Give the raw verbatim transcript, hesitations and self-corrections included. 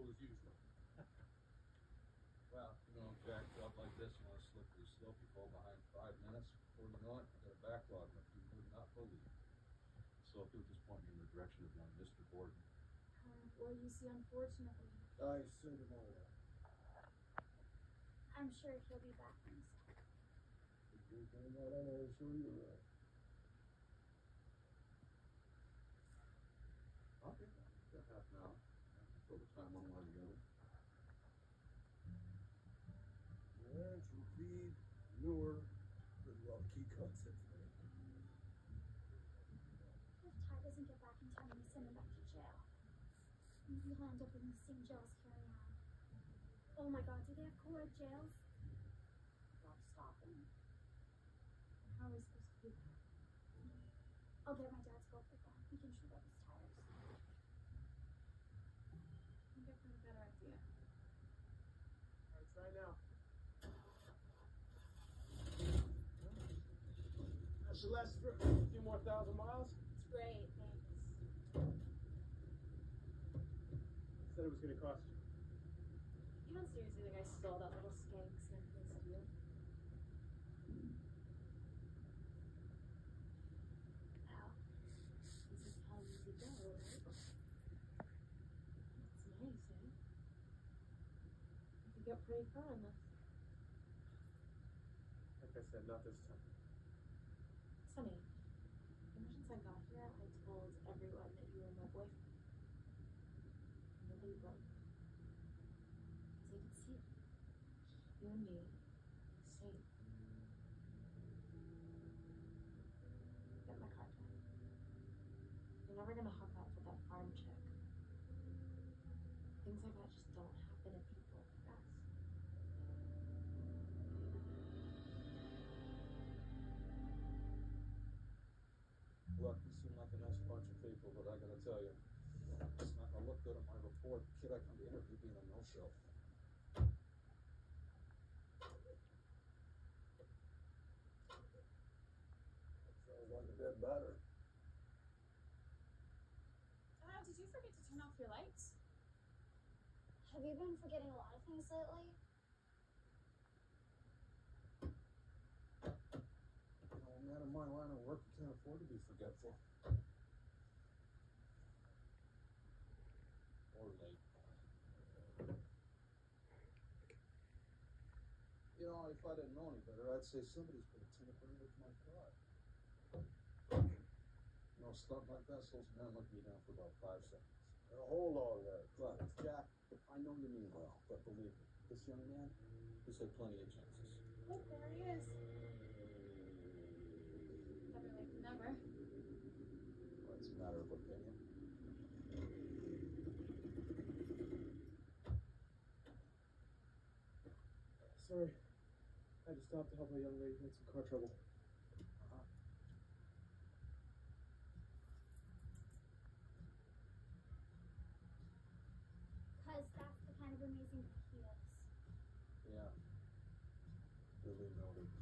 as usual. Well, you know, jacked up like this on a slippery slope, you fall behind five minutes. Before you know it, I got a backlog like you would not believe. So if you'll just point me in the direction of young Mister Gordon. Uh, well, you see, unfortunately, I sent him over. I'm sure he'll be back in a second. You're doing that, I'm sure you're right. Okay, got half an hour. Fill the time one way or the other. Ranch and feed, manure, pretty well key concepts for me. If Ty doesn't get back in time, we send him back to jail. Maybe he'll end up in the same jail as Carrie Ann. Oh my God, do they have co-ed jails? Gotta stop him. How are we supposed to do that? I'll get my dad's boat with them. We can shoot up his tires. I think I've got a better idea. Alright, try now. That should last for a few more thousand miles. It's great, thanks. Said it was gonna cost you. You don't seriously think I stole that little skank sentence, do you? Wow. This is how easy go, right? It's nice, eh? You could get pretty far on this. Like I said, not this time. Sonny, ever since I got here, I told everyone that you were my boyfriend. And nobody broke. Because I could see it. You and me, safe. Get in my car, Dad. You're never gonna hook up with that farm chick. Things like that just don't happen to people like us. Look, you seem like a nice bunch of people, but I gotta tell you, it's not gonna look good on my report. The kid I come to interview being a no-show. Sounds like a dead battery. Dad, did you forget to turn off your lights? Have you been forgetting a lot of things lately? You know, a man in my line of work, you can't afford to be forgetful. Or late. You know, if I didn't know any better, I'd say somebody's been tinkering with my car. You know, stuff like that, so man looked me down for about five seconds. Now hold on there. Look, Jack, I know you mean well, but believe me, this young man, he's had plenty of chances. Oh, there he is. Better late than never. Well, it's a matter of opinion. Sorry. I had to stop to help a young lady who had some car trouble. Uh-huh. Because that's the kind of amazing guy he is. Yeah. Really noted.